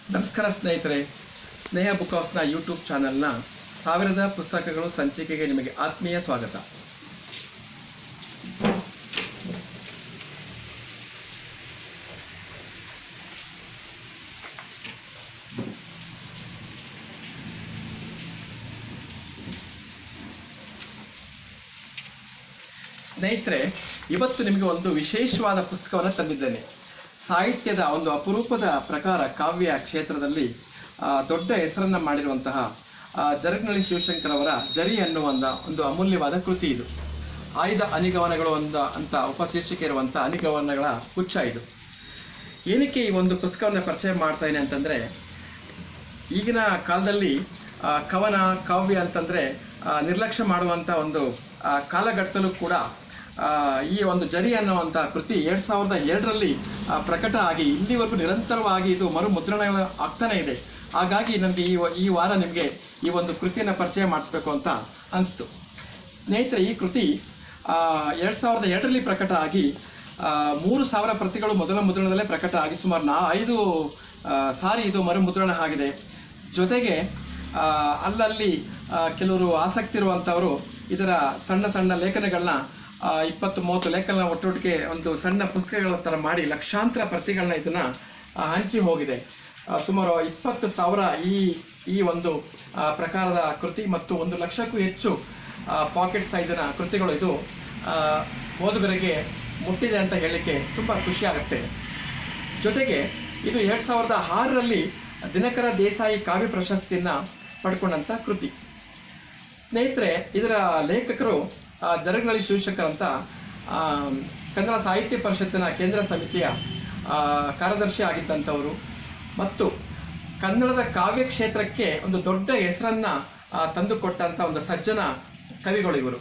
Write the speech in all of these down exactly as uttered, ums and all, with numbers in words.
ನಮಸ್ಕಾರ ಸ್ನೇಹಿತರೆ, ಸ್ನೇಹ book ಹೌಸ್ನ YouTube ಚಾನೆಲ್ನ ಸಾವಿರದ ಪುಸ್ತಕಗಳು ಸಂಚಿಕೆಗೆ ನಿಮಗೆ ಆತ್ಮೀಯ ಸ್ವಾಗತ. ಸ್ನೇಹಿತರೆ, ಇವತ್ತು ನಿಮಗೆ ಒಂದು ವಿಶೇಷವಾದ ಪುಸ್ತಕವನ್ನು ತಂದಿದ್ದೇನೆ. ಸಾಹಿತ್ಯದ ಒಂದು ಅಪರೂಪದ ಪ್ರಕಾರ ಕಾವ್ಯ ಕ್ಷೇತ್ರದಲ್ಲಿ ದೊಡ್ಡ ಹೆಸರನ್ನು ಮಾಡಿರುವಂತಹ ಜರಗ್ನಳ್ಳಿ ಶಿವಶಂಕರ್ ಅವರ ಜರಿ ಅನ್ನುವ ಒಂದು ಅಮೂಲ್ಯವಾದ ಕೃತಿ ಇದು. ಆಯ್ದ ಅನಿಗವನಗಳು ಒಂದು ಅಂತ ಉಪಶೀರ್ಷಿಕೆ ಇರುವಂಥ ಅನಿಗವನಗಳ ಗುಚ್ಛ ಇದು. ಏನಕ್ಕೆ ಈ ಒಂದು ಪುಸ್ತಕವನ್ನು ಪರಿಚಯ ಮಾಡ್ತಾ ಇದ್ದೇನೆ ಅಂತಂದರೆ, ಈಗಿನ ಕಾಲದಲ್ಲಿ ಕವನ ಕಾವ್ಯ ಅಂತಂದರೆ ನಿರ್ಲಕ್ಷ್ಯ ಮಾಡುವಂಥ ಒಂದು ಕಾಲಘಟ್ಟದಲ್ಲೂ ಕೂಡ ಈ ಒಂದು ಜರಿ ಅನ್ನುವಂಥ ಕೃತಿ ಎರಡು ಸಾವಿರದ ಎರಡರಲ್ಲಿ ಪ್ರಕಟ ಆಗಿ ಇಲ್ಲಿವರೆಗೂ ನಿರಂತರವಾಗಿ ಇದು ಮರು ಮುದ್ರಣ ಆಗ್ತಾನೆ ಇದೆ. ಹಾಗಾಗಿ ನನಗೆ ಈ ಈ ವಾರ ನಿಮಗೆ ಈ ಒಂದು ಕೃತಿಯನ್ನು ಪರಿಚಯ ಮಾಡಿಸ್ಬೇಕು ಅಂತ ಅನಿಸ್ತು. ಸ್ನೇಹಿತರೆ, ಈ ಕೃತಿ ಎರಡು ಸಾವಿರದ ಎರಡರಲ್ಲಿ ಪ್ರಕಟ ಆಗಿ ಮೂರು ಸಾವಿರ ಪ್ರತಿಗಳು ಮೊದಲ ಮುದ್ರಣದಲ್ಲೇ ಪ್ರಕಟ ಆಗಿ ಸುಮಾರು ನಾ ಐದು ಸಾರಿ ಇದು ಮರು ಮುದ್ರಣ ಆಗಿದೆ. ಜೊತೆಗೆ ಅಲ್ಲಲ್ಲಿ ಕೆಲವರು ಆಸಕ್ತಿ ಇರುವಂಥವರು ಇದರ ಸಣ್ಣ ಸಣ್ಣ ಲೇಖನಗಳನ್ನ ಇಪ್ಪತ್ತು ಮೂವತ್ತು ಲೇಖನ ಒಟ್ಟೊಟ್ಟಿಗೆ ಒಂದು ಸಣ್ಣ ಪುಸ್ತಕಗಳ ಥರ ಮಾಡಿ ಲಕ್ಷಾಂತರ ಪ್ರತಿಗಳನ್ನ ಇದನ್ನ ಹಂಚಿ ಹೋಗಿದೆ. ಸುಮಾರು ಇಪ್ಪತ್ತು ಸಾವಿರ ಈ ಈ ಒಂದು ಪ್ರಕಾರದ ಕೃತಿ ಮತ್ತು ಒಂದು ಲಕ್ಷಕ್ಕೂ ಹೆಚ್ಚು ಪಾಕೆಟ್ ಸೈಜಿನ ಕೃತಿಗಳು ಇದು ಓದುಗರಿಗೆ ಮುಟ್ಟಿದೆ ಅಂತ ಹೇಳಲಿಕ್ಕೆ ತುಂಬ ಖುಷಿ ಆಗುತ್ತೆ. ಜೊತೆಗೆ ಇದು ಎರಡು ಸಾವಿರದ ಆರರಲ್ಲಿ ದಿನಕರ ದೇಸಾಯಿ ಕಾವ್ಯ ಪ್ರಶಸ್ತಿಯನ್ನು ಪಡ್ಕೊಂಡಂಥ ಕೃತಿ. ಸ್ನೇಹಿತರೆ, ಇದರ ಲೇಖಕರು ಜರಗ್ನಳ್ಳಿ ಶಿವಶಂಕರ್ ಅಂತ ಕನ್ನಡ ಸಾಹಿತ್ಯ ಪರಿಷತ್ತಿನ ಕೇಂದ್ರ ಸಮಿತಿಯ ಕಾರ್ಯದರ್ಶಿ ಆಗಿದ್ದಂಥವರು ಮತ್ತು ಕನ್ನಡದ ಕಾವ್ಯ ಕ್ಷೇತ್ರಕ್ಕೆ ಒಂದು ದೊಡ್ಡ ಹೆಸರನ್ನ ತಂದುಕೊಟ್ಟಂಥ ಒಂದು ಸಜ್ಜನ ಕವಿಗಳು ಇವರು.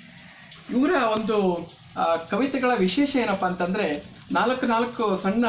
ಇವರ ಒಂದು ಕವಿತೆಗಳ ವಿಶೇಷ ಏನಪ್ಪಾ ಅಂತಂದ್ರೆ, ನಾಲ್ಕು ನಾಲ್ಕು ಸಣ್ಣ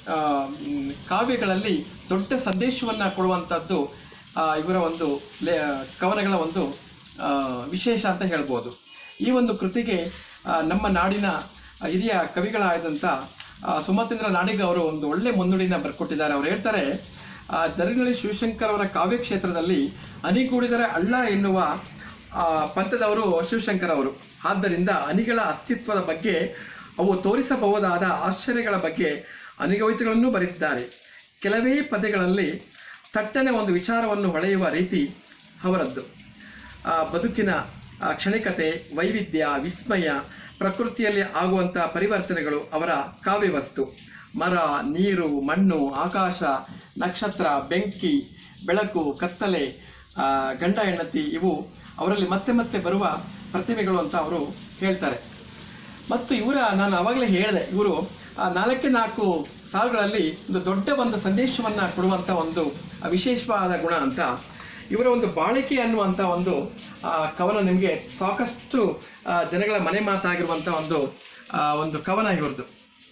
ಕಾವ್ಯಗಳಲ್ಲಿ ದೊಡ್ಡ ಸಂದೇಶವನ್ನ ಕೊಡುವಂಥದ್ದು ಇವರ ಒಂದು ಕವನಗಳ ಒಂದು ವಿಶೇಷ ಅಂತ ಹೇಳ್ಬೋದು. ಈ ಒಂದು ಕೃತಿಗೆ ನಮ್ಮ ನಾಡಿನ ಹಿರಿಯ ಕವಿಗಳಾದಂಥ ಸುಮತೀಂದ್ರ ನಾಡಿಗ ಅವರು ಒಂದು ಒಳ್ಳೆ ಮುನ್ನುಡಿನ ಬರ್ಕೊಟ್ಟಿದ್ದಾರೆ. ಅವರು ಹೇಳ್ತಾರೆ, ಜರಗ್ನಳ್ಳಿ ಶಿವಶಂಕರ್ ಅವರ ಕಾವ್ಯ ಕ್ಷೇತ್ರದಲ್ಲಿ ಅನಿಗೂಡಿದರೆ ಅಳ್ಳ ಎನ್ನುವ ಪಂಥದವರು ಶಿವಶಂಕರ್ ಅವರು. ಆದ್ದರಿಂದ ಅನಿಗಳ ಅಸ್ತಿತ್ವದ ಬಗ್ಗೆ, ಅವು ತೋರಿಸಬಹುದಾದ ಆಶ್ಚರ್ಯಗಳ ಬಗ್ಗೆ ಅನಿಗವಿತೆಗಳನ್ನು ಬರೆದಿದ್ದಾರೆ. ಕೆಲವೇ ಪದ್ಯಗಳಲ್ಲಿ ತಟ್ಟನೆ ಒಂದು ವಿಚಾರವನ್ನು ಹೊಳೆಯುವ ರೀತಿ ಅವರದ್ದು. ಬದುಕಿನ ಕ್ಷಣಿಕತೆ, ವೈವಿಧ್ಯ, ವಿಸ್ಮಯ, ಪ್ರಕೃತಿಯಲ್ಲಿ ಆಗುವಂಥ ಪರಿವರ್ತನೆಗಳು ಅವರ ಕಾವ್ಯವಸ್ತು. ಮರ, ನೀರು, ಮಣ್ಣು, ಆಕಾಶ, ನಕ್ಷತ್ರ, ಬೆಂಕಿ, ಬೆಳಕು, ಕತ್ತಲೆ, ಗಂಡ ಹೆಂಡತಿ ಇವು ಅವರಲ್ಲಿ ಮತ್ತೆ ಮತ್ತೆ ಬರುವ ಪ್ರತಿಮೆಗಳು ಅಂತ ಅವರು ಹೇಳ್ತಾರೆ. ಮತ್ತು ಇವರ ನಾನು ಆವಾಗಲೇ ಹೇಳಿದೆ, ಇವರು ನಾಲ್ಕೇ ನಾಲ್ಕು ಸಾಲುಗಳಲ್ಲಿ ಒಂದು ದೊಡ್ಡ ಒಂದು ಸಂದೇಶವನ್ನು ಕೊಡುವಂಥ ಒಂದು ವಿಶೇಷವಾದ ಗುಣ ಅಂತ. ಇವರ ಒಂದು ಬಾಳಿಕೆ ಅನ್ನುವಂಥ ಒಂದು ಕವನ ನಿಮಗೆ ಸಾಕಷ್ಟು ಜನಗಳ ಮನೆ ಮಾತಾಗಿರುವಂಥ ಒಂದು ಒಂದು ಕವನ ಇವರದು.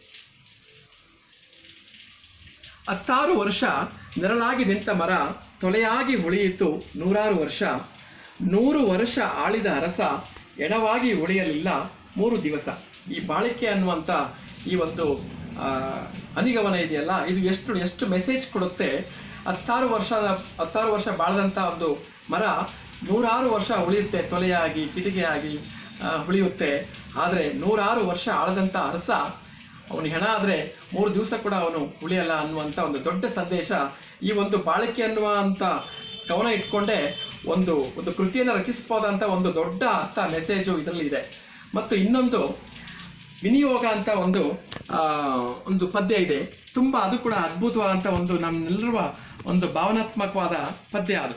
ಹತ್ತಾರು ವರ್ಷ ನೆರಳಾಗಿ ನಿಂತ ಮರ ತೊಲೆಯಾಗಿ ಉಳಿಯಿತು ನೂರಾರು ವರ್ಷ. ನೂರು ವರ್ಷ ಆಳಿದ ಅರಸ ಎಣವಾಗಿ ಉಳಿಯಲಿಲ್ಲ ಮೂರು ದಿವಸ. ಈ ಬಾಳಿಕೆ ಅನ್ನುವಂಥ ಈ ಒಂದು ಅನಿಗಮನ ಇದೆಯಲ್ಲ, ಇದು ಎಷ್ಟು ಎಷ್ಟು ಮೆಸೇಜ್ ಕೊಡುತ್ತೆ. ಹತ್ತಾರು ವರ್ಷ ಹತ್ತಾರು ವರ್ಷ ಬಾಳದಂಥ ಒಂದು ಮರ ನೂರಾರು ವರ್ಷ ಉಳಿಯುತ್ತೆ, ತೊಲೆಯಾಗಿ ಕಿಟಿಕೆಯಾಗಿ ಉಳಿಯುತ್ತೆ. ಆದರೆ ನೂರಾರು ವರ್ಷ ಆಳದಂಥ ಅರಸ ಅವನು ಹೆಣ ಆದರೆ ಮೂರು ದಿವಸ ಕೂಡ ಅವನು ಉಳಿಯಲ್ಲ ಅನ್ನುವಂಥ ಒಂದು ದೊಡ್ಡ ಸಂದೇಶ ಈ ಒಂದು ಬಾಳಿಕೆ ಅನ್ನುವಂಥ ಕವನ ಇಟ್ಕೊಂಡೇ ಒಂದು ಒಂದು ಕೃತಿಯನ್ನು ರಚಿಸಬಹುದಂತ ಒಂದು ದೊಡ್ಡ ಅರ್ಥ ಮೆಸೇಜು ಇದರಲ್ಲಿ ಇದೆ. ಮತ್ತು ಇನ್ನೊಂದು ವಿನಿಯೋಗ ಅಂತ ಒಂದು ಒಂದು ಪದ್ಯ ಇದೆ, ತುಂಬ ಅದು ಕೂಡ ಅದ್ಭುತವಾದಂಥ ಒಂದು ನಮ್ಮೆಲ್ಲರುವ ಒಂದು ಭಾವನಾತ್ಮಕವಾದ ಪದ್ಯ ಅದು.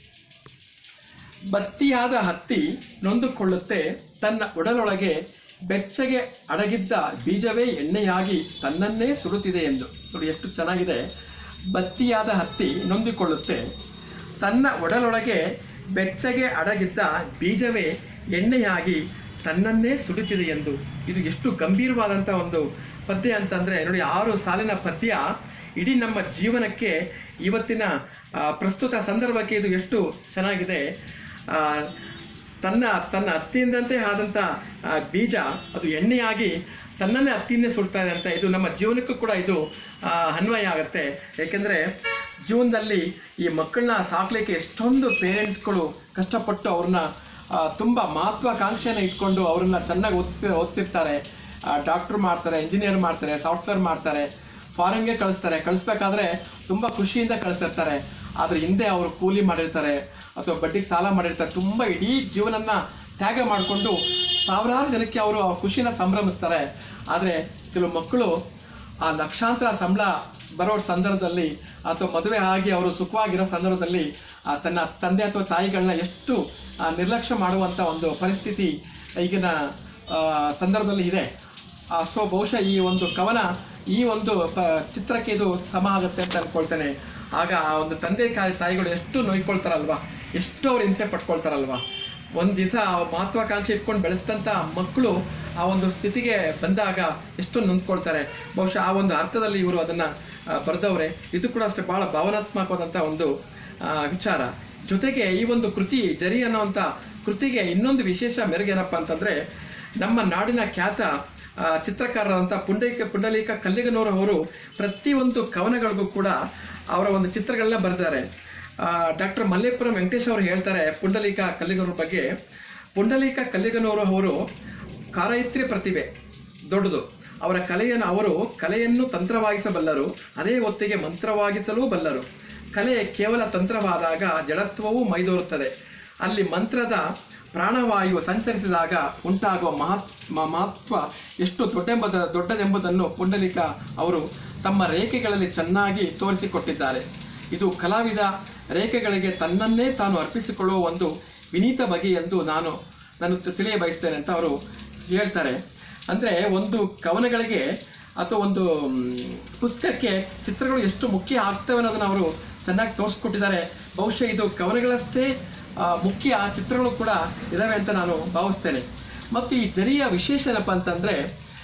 ಬತ್ತಿಯಾದ ಹತ್ತಿ ನೊಂದುಕೊಳ್ಳುತ್ತೆ ತನ್ನ ಒಡಲೊಳಗೆ, ಬೆಚ್ಚಗೆ ಅಡಗಿದ್ದ ಬೀಜವೇ ಎಣ್ಣೆಯಾಗಿ ತನ್ನನ್ನೇ ಸುಡುತ್ತಿದೆ ಎಂದು. ನೋಡಿ ಎಷ್ಟು ಚೆನ್ನಾಗಿದೆ. ಬತ್ತಿಯಾದ ಹತ್ತಿ ನೊಂದುಕೊಳ್ಳುತ್ತೆ, ತನ್ನ ಒಡಲೊಳಗೆ ಬೆಚ್ಚಗೆ ಅಡಗಿದ್ದ ಬೀಜವೇ ಎಣ್ಣೆಯಾಗಿ ತನ್ನನ್ನೇ ಸುಡುತ್ತಿದೆ ಎಂದು. ಇದು ಎಷ್ಟು ಗಂಭೀರವಾದಂಥ ಒಂದು ಪದ್ಯ ಅಂತಂದರೆ ನೋಡಿ, ಆರು ಸಾಲಿನ ಪದ್ಯ ಇಡೀ ನಮ್ಮ ಜೀವನಕ್ಕೆ, ಇವತ್ತಿನ ಪ್ರಸ್ತುತ ಸಂದರ್ಭಕ್ಕೆ ಇದು ಎಷ್ಟು ಚೆನ್ನಾಗಿದೆ. ತನ್ನ ತನ್ನ ಹತ್ತಿಯಿಂದಂತೆ ಆದಂಥ ಬೀಜ ಅದು ಎಣ್ಣೆಯಾಗಿ ತನ್ನನ್ನೇ ಹತ್ತಿಯನ್ನೇ ಸುಡ್ತಾ ಇದೆ ಅಂತ. ಇದು ನಮ್ಮ ಜೀವನಕ್ಕೂ ಕೂಡ ಇದು ಅನ್ವಯ ಆಗುತ್ತೆ. ಏಕೆಂದರೆ ಜೀವನದಲ್ಲಿ ಈ ಮಕ್ಕಳನ್ನ ಸಾಕಲಿಕ್ಕೆ ಎಷ್ಟೊಂದು ಪೇರೆಂಟ್ಸ್ಗಳು ಕಷ್ಟಪಟ್ಟು ಅವ್ರನ್ನ ತುಂಬ ಮಹತ್ವಾಕಾಂಕ್ಷೆಯನ್ನು ಇಟ್ಕೊಂಡು ಅವ್ರನ್ನ ಚೆನ್ನಾಗಿ ಓದಿಸ್ತಿ ಓದ್ತಿರ್ತಾರೆ ಡಾಕ್ಟ್ರ್ ಮಾಡ್ತಾರೆ, ಇಂಜಿನಿಯರ್ ಮಾಡ್ತಾರೆ, ಸಾಫ್ಟ್ವೇರ್ ಮಾಡ್ತಾರೆ, ಫಾರಿನ್ಗೆ ಕಳಿಸ್ತಾರೆ. ಕಳಿಸ್ಬೇಕಾದ್ರೆ ತುಂಬ ಖುಷಿಯಿಂದ ಕಳಿಸ್ತಿರ್ತಾರೆ. ಆದರೆ ಹಿಂದೆ ಅವರು ಕೂಲಿ ಮಾಡಿರ್ತಾರೆ ಅಥವಾ ಬಡ್ಡಿಗೆ ಸಾಲ ಮಾಡಿರ್ತಾರೆ. ತುಂಬ ಇಡೀ ಜೀವನನ ತ್ಯಾಗ ಮಾಡಿಕೊಂಡು ಸಾವಿರಾರು ಜನಕ್ಕೆ ಅವರು ಆ ಖುಷಿನ ಸಂಭ್ರಮಿಸ್ತಾರೆ. ಆದರೆ ಕೆಲವು ಮಕ್ಕಳು ಆ ಲಕ್ಷಾಂತರ ಸಂಬಳ ಬರೋ ಸಂದರ್ಭದಲ್ಲಿ ಅಥವಾ ಮದುವೆ ಆಗಿ ಅವರು ಸುಖವಾಗಿರೋ ಸಂದರ್ಭದಲ್ಲಿ ತನ್ನ ತಂದೆ ಅಥವಾ ತಾಯಿಗಳನ್ನ ಎಷ್ಟು ನಿರ್ಲಕ್ಷ್ಯ ಮಾಡುವಂಥ ಒಂದು ಪರಿಸ್ಥಿತಿ ಈಗಿನ ಸಂದರ್ಭದಲ್ಲಿ ಇದೆ. ಸೊ ಬಹುಶಃ ಈ ಒಂದು ಕವನ ಈ ಒಂದು ಚಿತ್ರಕ್ಕೆ ಇದು ಸಮ ಆಗುತ್ತೆ ಅಂತ ಅಂದ್ಕೊಳ್ತೇನೆ. ಆಗ ಆ ಒಂದು ತಂದೆ ತಾಯಿಗಳು ಎಷ್ಟು ನೋಯ್ಕೊಳ್ತಾರಲ್ವ, ಎಷ್ಟು ಅವ್ರು ಹಿಂಸೆ ಪಟ್ಕೊಳ್ತಾರಲ್ವ. ಒಂದು ದಿವಸ ಮಹತ್ವಾಕಾಂಕ್ಷೆ ಇಟ್ಕೊಂಡು ಬೆಳೆಸಿದಂಥ ಮಕ್ಕಳು ಆ ಒಂದು ಸ್ಥಿತಿಗೆ ಬಂದಾಗ ಎಷ್ಟು ನೊಂದ್ಕೊಳ್ತಾರೆ. ಬಹುಶಃ ಆ ಒಂದು ಅರ್ಥದಲ್ಲಿ ಇವರು ಅದನ್ನು ಬರೆದವ್ರೆ. ಇದು ಕೂಡ ಅಷ್ಟೇ ಭಾಳ ಭಾವನಾತ್ಮಕವಾದಂಥ ಒಂದು ವಿಚಾರ. ಜೊತೆಗೆ ಈ ಒಂದು ಕೃತಿ ಜರಿ ಅನ್ನೋವಂಥ ಕೃತಿಗೆ ಇನ್ನೊಂದು ವಿಶೇಷ ಮೆರುಗೇನಪ್ಪ ಅಂತಂದರೆ, ನಮ್ಮ ನಾಡಿನ ಖ್ಯಾತ ಚಿತ್ರಕಾರರಾದಂಥ ಪುಂಡಲೀಕ ಪುಂಡಲೀಕ ಕಲ್ಲಿಗನೂರು ಅವರು ಪ್ರತಿಯೊಂದು ಕವನಗಳಿಗೂ ಕೂಡ ಅವರ ಒಂದು ಚಿತ್ರಗಳನ್ನ ಬರೆದಿದ್ದಾರೆ. ಡಾಕ್ಟರ್ ಮಲ್ಲೇಪುರಂ ವೆಂಕಟೇಶ್ ಅವರು ಹೇಳ್ತಾರೆ ಪುಂಡಲೀಕ ಕಲ್ಲಿಗನೂರು ಬಗ್ಗೆ, ಪುಂಡಲೀಕ ಕಲ್ಲಿಗನೂರು ಅವರು ಕಾರಯಿತ್ರಿ ಪ್ರತಿಭೆ ದೊಡ್ಡದು. ಅವರ ಕಲೆಯನ್ನು ಅವರು ಕಲೆಯನ್ನು ತಂತ್ರವಾಗಿಸಬಲ್ಲರು, ಅದೇ ಹೊತ್ತಿಗೆ ಮಂತ್ರವಾಗಿಸಲೂ ಬಲ್ಲರು. ಕಲೆ ಕೇವಲ ತಂತ್ರವಾದಾಗ ಜಡತ್ವವೂ ಮೈದೋರುತ್ತದೆ. ಅಲ್ಲಿ ಮಂತ್ರದ ಪ್ರಾಣವಾಯು ಸಂಚರಿಸಿದಾಗ ಉಂಟಾಗುವ ಮಹತ್ ಮಹತ್ವ ಎಷ್ಟು ದೊಡ್ಡೆಂಬುದ ದೊಡ್ಡದೆಂಬುದನ್ನು ಪುಂಡಲೀಕ ಅವರು ತಮ್ಮ ರೇಖೆಗಳಲ್ಲಿ ಚೆನ್ನಾಗಿ ತೋರಿಸಿಕೊಟ್ಟಿದ್ದಾರೆ. ಇದು ಕಲಾವಿದ ರೇಖೆಗಳಿಗೆ ತನ್ನನ್ನೇ ತಾನು ಅರ್ಪಿಸಿಕೊಳ್ಳುವ ಒಂದು ವಿನೀತ ಬಗೆ ಎಂದು ನಾನು ನಾನು ತಿಳಿಯ ಬಯಸ್ತೇನೆ ಅಂತ ಅವರು ಹೇಳ್ತಾರೆ. ಅಂದರೆ ಒಂದು ಕವನಗಳಿಗೆ ಅಥವಾ ಒಂದು ಪುಸ್ತಕಕ್ಕೆ ಚಿತ್ರಗಳು ಎಷ್ಟು ಮುಖ್ಯ ಆಗ್ತವೆ ಅನ್ನೋದನ್ನು ಅವರು ಚೆನ್ನಾಗಿ ತೋರಿಸ್ಕೊಟ್ಟಿದ್ದಾರೆ. ಬಹುಶಃ ಇದು ಕವನಗಳಷ್ಟೇ ಮುಖ್ಯ ಚಿತ್ರಗಳು ಕೂಡ ಇದಾವೆ ಅಂತ ನಾನು ಭಾವಿಸ್ತೇನೆ. ಮತ್ತು ಈ ಜರಿಯ ವಿಶೇಷ ಏನಪ್ಪ ಅಂತಂದರೆ,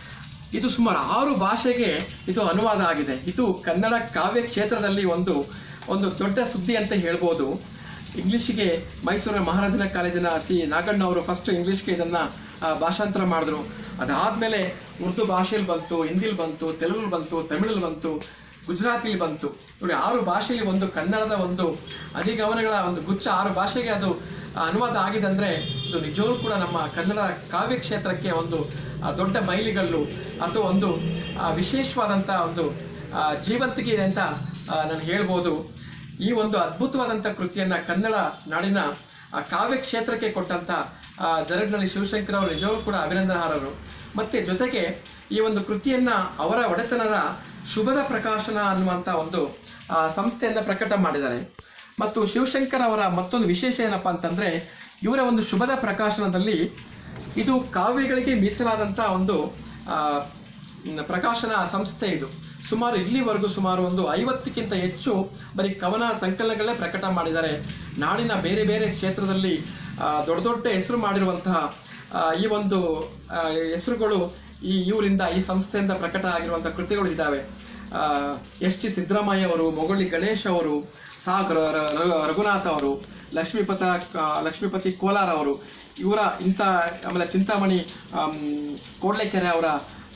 ಇದು ಸುಮಾರು ಆರು ಭಾಷೆಗೆ ಇದು ಅನುವಾದ ಆಗಿದೆ. ಇದು ಕನ್ನಡ ಕಾವ್ಯ ಕ್ಷೇತ್ರದಲ್ಲಿ ಒಂದು ಒಂದು ದೊಡ್ಡ ಸುದ್ದಿ ಅಂತ ಹೇಳ್ಬೋದು. ಇಂಗ್ಲೀಷಿಗೆ ಮೈಸೂರಿನ ಮಹಾರಾಜನ ಕಾಲೇಜಿನ ಸಿ ನಾಗಣ್ಣ ಅವರು ಫಸ್ಟ್ ಇಂಗ್ಲೀಷ್ಗೆ ಇದನ್ನು ಭಾಷಾಂತರ ಮಾಡಿದ್ರು. ಅದಾದಮೇಲೆ ಉರ್ದು ಭಾಷೆಯಲ್ಲಿ ಬಂತು, ಹಿಂದಿಲಿ ಬಂತು, ತೆಲುಗಲ್ಲಿ ಬಂತು, ತಮಿಳಲ್ಲಿ ಬಂತು, ಗುಜರಾತಿಲಿ ಬಂತು. ನೋಡಿ, ಆರು ಭಾಷೆಯಲ್ಲಿ ಒಂದು ಕನ್ನಡದ ಒಂದು ಅಧಿಗಮನಗಳ ಒಂದು ಗುಚ್ಛ ಆರು ಭಾಷೆಗೆ ಅದು ಅನುವಾದ ಆಗಿದೆ ಅಂದರೆ ಇದು ನಿಜವೂ ಕೂಡ ನಮ್ಮ ಕನ್ನಡ ಕಾವ್ಯ ಕ್ಷೇತ್ರಕ್ಕೆ ಒಂದು ದೊಡ್ಡ ಮೈಲಿಗಲ್ಲು ಅಥವಾ ಒಂದು ವಿಶೇಷವಾದಂಥ ಒಂದು ಜೀವಂತಿಕೆ ಇದೆ ಅಂತ ನಾನು ಹೇಳ್ಬೋದು. ಈ ಒಂದು ಅದ್ಭುತವಾದಂಥ ಕೃತಿಯನ್ನು ಕನ್ನಡ ನಾಡಿನ ಕಾವ್ಯ ಕ್ಷೇತ್ರಕ್ಕೆ ಕೊಟ್ಟಂಥ ಜರಗ್ನಳ್ಳಿ ಶಿವಶಂಕರ್ ಅವರು ನಿಜವೂ ಕೂಡ ಅಭಿನಂದನಾರ್ಹರು. ಮತ್ತು ಜೊತೆಗೆ ಈ ಒಂದು ಕೃತಿಯನ್ನು ಅವರ ಒಡೆತನದ ಶುಭದ ಪ್ರಕಾಶನ ಅನ್ನುವಂಥ ಒಂದು ಸಂಸ್ಥೆಯಿಂದ ಪ್ರಕಟ ಮಾಡಿದ್ದಾರೆ. ಮತ್ತು ಶಿವಶಂಕರ್ ಅವರ ಮತ್ತೊಂದು ವಿಶೇಷ ಏನಪ್ಪ ಅಂತಂದರೆ, ಇವರ ಒಂದು ಶುಭದ ಪ್ರಕಾಶನದಲ್ಲಿ ಇದು ಕಾವ್ಯಗಳಿಗೆ ಮೀಸಲಾದಂಥ ಒಂದು ಪ್ರಕಾಶನ ಸಂಸ್ಥೆ. ಇದು ಸುಮಾರು ಇಲ್ಲಿವರೆಗೂ ಸುಮಾರು ಒಂದು ಐವತ್ತಕ್ಕಿಂತ ಹೆಚ್ಚು ಬರೀ ಕವನ ಸಂಕಲನಗಳೇ ಪ್ರಕಟ ಮಾಡಿದ್ದಾರೆ. ನಾಡಿನ ಬೇರೆ ಬೇರೆ ಕ್ಷೇತ್ರದಲ್ಲಿ ದೊಡ್ಡ ದೊಡ್ಡ ಹೆಸರು ಮಾಡಿರುವಂತಹ ಈ ಒಂದು ಹೆಸರುಗಳು ಈ ಇವರಿಂದ ಈ ಸಂಸ್ಥೆಯಿಂದ ಪ್ರಕಟ ಆಗಿರುವಂಥ ಕೃತಿಗಳು ಇದ್ದಾವೆ. ಎಸ್ ಟಿ ಸಿದ್ದರಾಮಯ್ಯ ಅವರು, ಮೊಗಳಿ ಗಣೇಶ್ ಅವರು, ಸಾ ರಘುನಾಥ್ ಅವರು, ಲಕ್ಷ್ಮೀಪತ ಲಕ್ಷ್ಮೀಪತಿ ಕೋಲಾರ್ ಅವರು, ಇವರ ಇಂಥ ಆಮೇಲೆ ಚಿಂತಾಮಣಿ ಕೋಡ್ಲೆಕೆರೆ ಅವರ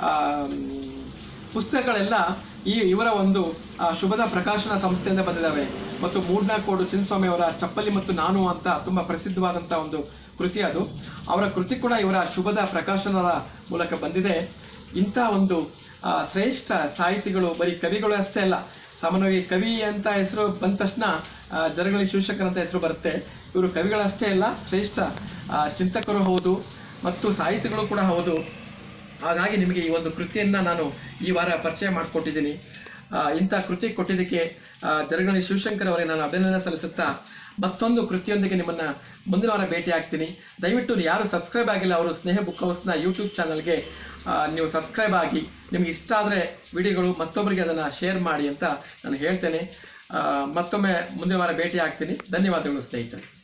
ಪುಸ್ತಕಗಳೆಲ್ಲ ಈ ಇವರ ಒಂದು ಶುಭದ ಪ್ರಕಾಶನ ಸಂಸ್ಥೆಯಿಂದ ಬಂದಿದ್ದಾವೆ. ಮತ್ತು ಮೂಡ್ನಾಕೋಡು ಚಿನ್ನಸ್ವಾಮಿ ಅವರ ಚಪ್ಪಲಿ ಮತ್ತು ನಾನು ಅಂತ ತುಂಬ ಪ್ರಸಿದ್ಧವಾದಂಥ ಒಂದು ಕೃತಿ ಅದು. ಅವರ ಕೃತಿ ಕೂಡ ಇವರ ಶುಭದ ಪ್ರಕಾಶನದ ಮೂಲಕ ಬಂದಿದೆ. ಇಂಥ ಒಂದು ಶ್ರೇಷ್ಠ ಸಾಹಿತಿಗಳು ಬರೀ ಕವಿಗಳು ಅಷ್ಟೇ ಅಲ್ಲ. ಸಾಮಾನ್ಯವಾಗಿ ಕವಿ ಅಂತ ಹೆಸರು ಬಂದ ತಕ್ಷಣ ಜರಗ್ನಳ್ಳಿ ಶಿವಶಂಕರ್ ಅಂತ ಹೆಸರು ಬರುತ್ತೆ. ಇವರು ಕವಿಗಳಷ್ಟೇ ಅಲ್ಲ, ಶ್ರೇಷ್ಠ ಚಿಂತಕರು ಹೌದು ಮತ್ತು ಸಾಹಿತಿಗಳು ಕೂಡ ಹೌದು. ಹಾಗಾಗಿ ನಿಮಗೆ ಈ ಒಂದು ಕೃತಿಯನ್ನು ನಾನು ಈ ವಾರ ಪರಿಚಯ ಮಾಡಿಕೊಟ್ಟಿದ್ದೀನಿ. ಇಂಥ ಕೃತಿ ಕೊಟ್ಟಿದ್ದಕ್ಕೆ ಜರಗ್ನಳ್ಳಿ ಶಿವಶಂಕರ್ ಅವರೇ ನಾನು ಅಭಿನಂದನೆ ಸಲ್ಲಿಸುತ್ತಾ ಮತ್ತೊಂದು ಕೃತಿಯೊಂದಿಗೆ ನಿಮ್ಮನ್ನು ಮುಂದಿನ ವಾರ ಭೇಟಿ ಆಗ್ತೀನಿ. ದಯವಿಟ್ಟು ಯಾರು ಸಬ್ಸ್ಕ್ರೈಬ್ ಆಗಿಲ್ಲ ಅವರು ಸ್ನೇಹ ಬುಕ್ ಹೌಸ್ನ ಯೂಟ್ಯೂಬ್ ಚಾನಲ್ಗೆ ನೀವು ಸಬ್ಸ್ಕ್ರೈಬ್ ಆಗಿ, ನಿಮಗೆ ಇಷ್ಟ ಆದರೆ ವಿಡಿಯೋಗಳು ಮತ್ತೊಬ್ಬರಿಗೆ ಅದನ್ನು ಶೇರ್ ಮಾಡಿ ಅಂತ ನಾನು ಹೇಳ್ತೇನೆ. ಮತ್ತೊಮ್ಮೆ ಮುಂದಿನ ವಾರ ಭೇಟಿ ಆಗ್ತೀನಿ. ಧನ್ಯವಾದಗಳು ಸ್ನೇಹಿತರೆ.